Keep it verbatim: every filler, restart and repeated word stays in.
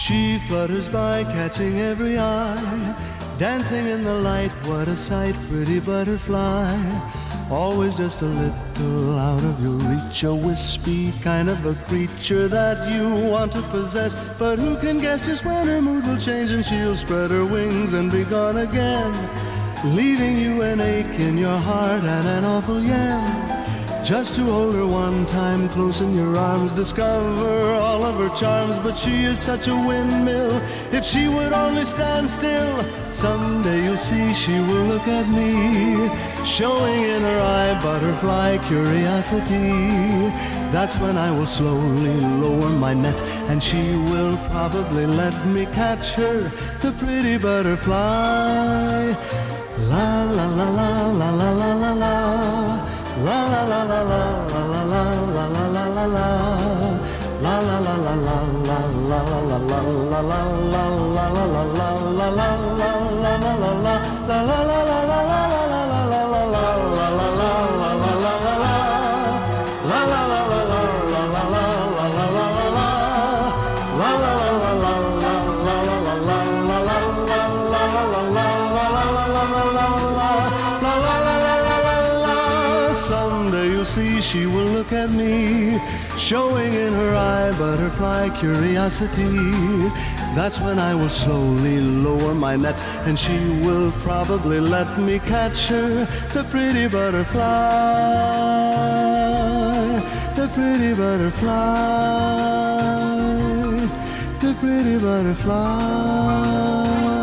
She flutters by, catching every eye, dancing in the light, what a sight, pretty butterfly. Always just a little out of your reach, a wispy kind of a creature that you want to possess. But who can guess just when her mood will change and she'll spread her wings and be gone again, leaving you an ache in your heart and an awful yen. Just to hold her one time close in your arms, discover all of her charms. But she is such a windmill, if she would only stand still, someday you'll see she will look at me, showing in her eye butterfly curiosity. That's when I will slowly lower my net, and she will probably let me catch her, the pretty butterfly. La la la la la la la la la. La la la la la la la la la la la la la. La la la la la la la la la la la la la la la la la la see, she will look at me, showing in her eye butterfly curiosity. That's when I will slowly lower my net, and she will probably let me catch her, the pretty butterfly, the pretty butterfly, the pretty butterfly.